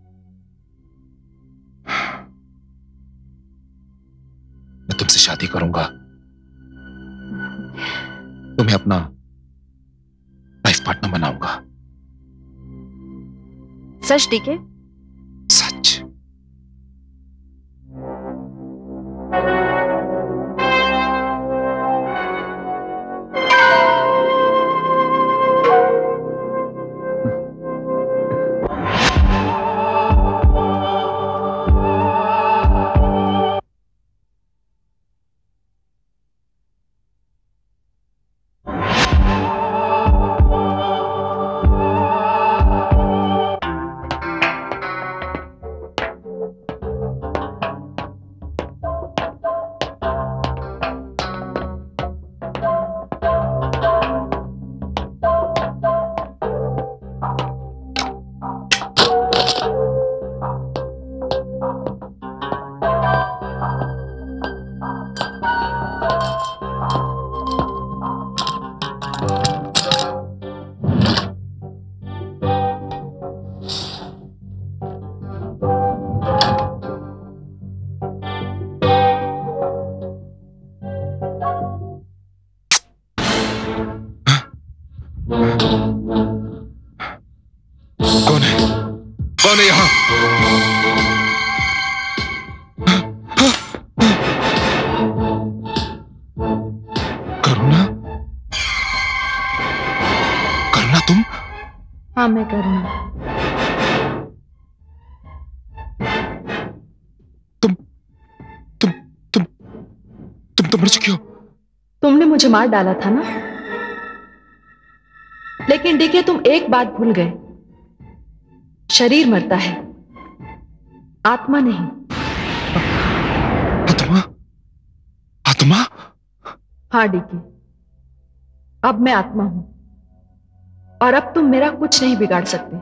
मैं तुमसे शादी करूंगा। तुम्हें अपना लाइफ पार्टनर बनाऊंगा। सच डीके? सच। कौन है यहां? करुणा? करुणा तुम? हाँ, मैं करुणा। तुम तो मर चुकी हो। तुमने मुझे मार डाला था ना, लेकिन डीके तुम एक बात भूल गए। शरीर मरता है, आत्मा नहीं। आत्मा? आत्मा? हाँ डीके, अब मैं आत्मा हूं और अब तुम मेरा कुछ नहीं बिगाड़ सकते।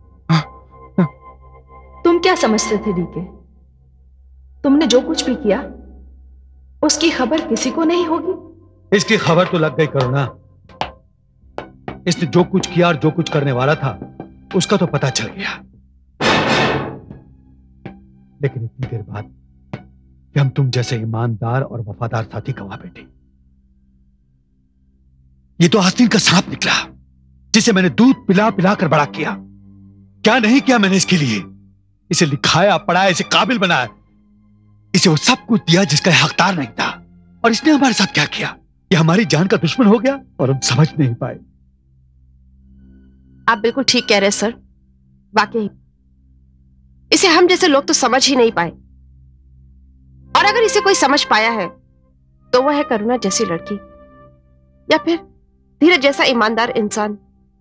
तुम क्या समझते थे डीके? तुमने जो कुछ भी किया उसकी खबर किसी को नहीं होगी। इसकी खबर तो लग गई करुणा। इसने जो कुछ किया और जो कुछ करने वाला था उसका तो पता चल गया। लेकिन इतनी देर बाद कि हम तुम जैसे ईमानदार और वफादार साथी गवा बैठे। ये तो आस्तीन का सांप निकला, जिसे मैंने दूध पिला पिला कर बड़ा किया। क्या नहीं किया मैंने इसके लिए। इसे लिखाया, पढ़ाया, इसे काबिल बनाया, इसे वो सब कुछ दिया जिसका हकदार नहीं था। और इसने हमारे साथ क्या किया? ये हमारी जान का दुश्मन हो गया और हम समझ नहीं पाए। आप बिल्कुल ठीक कह रहे हैं सर, वाकई इसे हम जैसे लोग तो समझ ही नहीं पाए। और अगर इसे कोई समझ पाया है तो वह है करुणा जैसी लड़की, या फिर धीरज जैसा ईमानदार इंसान।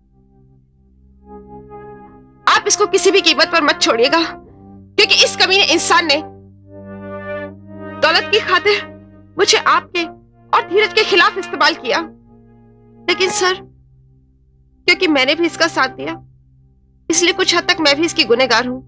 आप इसको किसी भी कीमत पर मत छोड़िएगा, क्योंकि इस कमीने इंसान ने दौलत की खातिर मुझे आपके और धीरज के खिलाफ इस्तेमाल किया। लेकिन सर, क्योंकि मैंने भी इसका साथ दिया, इसलिए कुछ हद तक मैं भी इसकी गुनहगार हूं।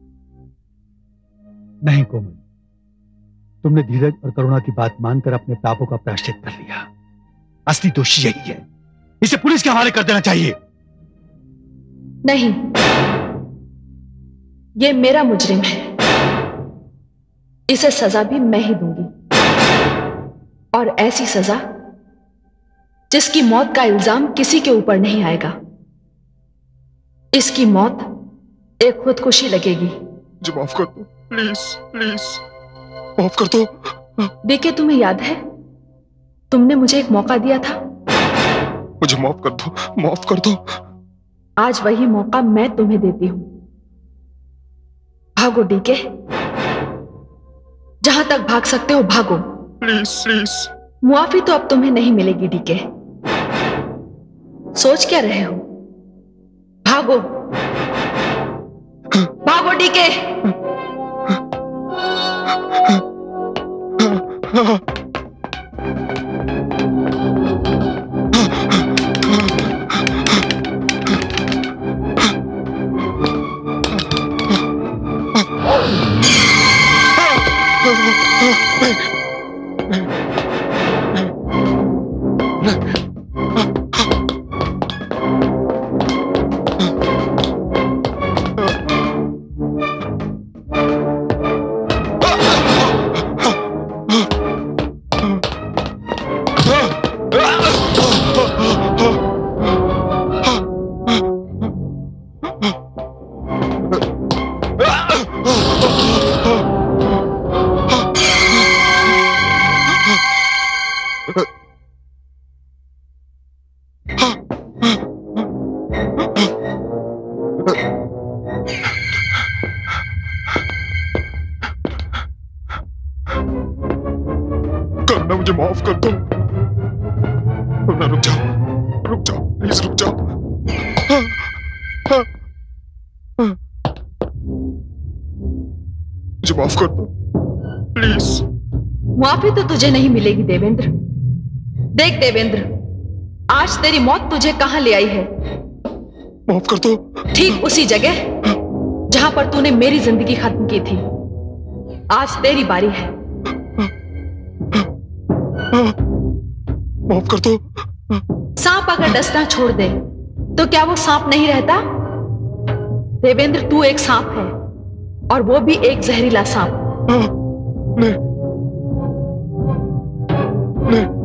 नहीं कोमल, तुमने धीरज और करुणा की बात मानकर अपने पापों का प्रायश्चित कर लिया। असली दोषी यही है, इसे पुलिस के हवाले कर देना चाहिए। नहीं, ये मेरा मुजरिम है, इसे सजा भी मैं ही दूंगी। और ऐसी सजा जिसकी मौत का इल्जाम किसी के ऊपर नहीं आएगा। इसकी मौत एक खुदकुशी लगेगी। मुझे माफ कर दो, प्लीज प्लीज माफ कर दो। डीके, तुम्हें याद है तुमने मुझे एक मौका दिया था? मुझे माफ कर दो, माफ कर दो। आज वही मौका मैं तुम्हें देती हूं। भागो डीके, जहां तक भाग सकते हो भागो। Please please. मुआफी तो अब तुम्हें नहीं मिलेगी डीके। सोच क्या रहे हो? भागो भागो डीके। करना, मुझे माफ कर दो। रुक जाओ, रुक जाओ, प्लीज रुक जाओ। मुझे माफ कर दो, प्लीज। मुआफी तो तुझे नहीं मिलेगी देवेंद्र। देख देवेंद्र, आज तेरी मौत तुझे कहां ले आई है? माफ कर दो। ठीक उसी जगह जहां पर तूने मेरी जिंदगी खत्म की थी। आज तेरी बारी है। माफ कर दो। सांप अगर डसना छोड़ दे तो क्या वो सांप नहीं रहता? देवेंद्र, तू एक सांप है, और वो भी एक जहरीला सांप। नहीं, नहीं।